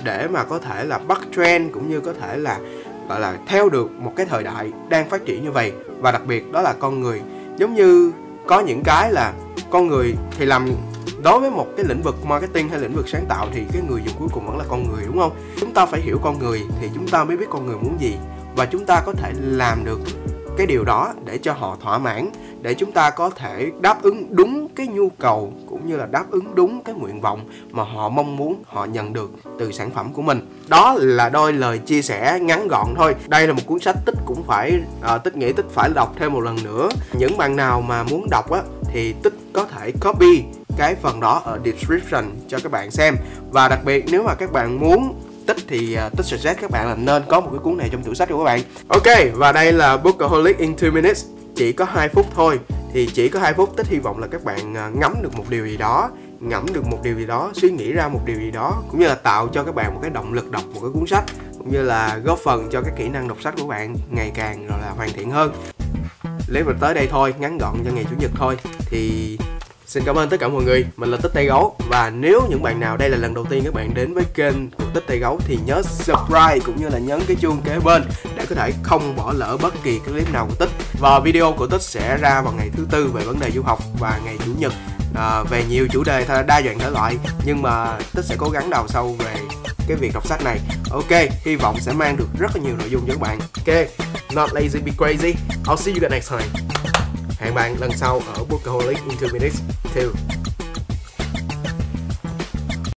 để mà có thể là bắt trend, cũng như có thể là gọi là theo được một cái thời đại đang phát triển như vậy. Và đặc biệt đó là con người. Giống như có những cái là con người thì làm, đối với một cái lĩnh vực marketing hay lĩnh vực sáng tạo thì cái người dùng cuối cùng vẫn là con người, đúng không? Chúng ta phải hiểu con người thì chúng ta mới biết con người muốn gì, và chúng ta có thể làm được cái điều đó để cho họ thỏa mãn, để chúng ta có thể đáp ứng đúng cái nhu cầu cũng như là đáp ứng đúng cái nguyện vọng mà họ mong muốn họ nhận được từ sản phẩm của mình. Đó là đôi lời chia sẻ ngắn gọn thôi. Đây là một cuốn sách Tích cũng phải Tích nghĩ Tích phải đọc thêm một lần nữa. Những bạn nào mà muốn đọc á thì Tích có thể copy cái phần đó ở description cho các bạn xem. Và đặc biệt nếu mà các bạn muốn Tích thì Tích suggest các bạn là nên có một cái cuốn này trong tủ sách của các bạn. Ok, và đây là Bookaholic in 2 minutes. Chỉ có 2 phút thôi. Thì chỉ có 2 phút Tích hy vọng là các bạn ngắm được một điều gì đó, suy nghĩ ra một điều gì đó, cũng như là tạo cho các bạn một cái động lực đọc một cái cuốn sách, cũng như là góp phần cho cái kỹ năng đọc sách của bạn ngày càng gọi là hoàn thiện hơn. Clip tới đây thôi, ngắn gọn cho ngày Chủ nhật thôi. Thì xin cảm ơn tất cả mọi người, mình là Tích Tay Gấu. Và nếu những bạn nào đây là lần đầu tiên các bạn đến với kênh của Tích Tay Gấu thì nhớ subscribe cũng như là nhấn cái chuông kế bên để có thể không bỏ lỡ bất kỳ cái clip nào của Tích. Và video của Tích sẽ ra vào ngày thứ Tư về vấn đề du học, và ngày Chủ nhật về nhiều chủ đề đa dạng thể loại, nhưng mà Tích sẽ cố gắng đào sâu về cái việc đọc sách này. Ok, hy vọng sẽ mang được rất là nhiều nội dung cho các bạn. Ok, not lazy be crazy. I'll see you guys next time. Hẹn bạn lần sau ở Bookaholic in 2 minutes 2.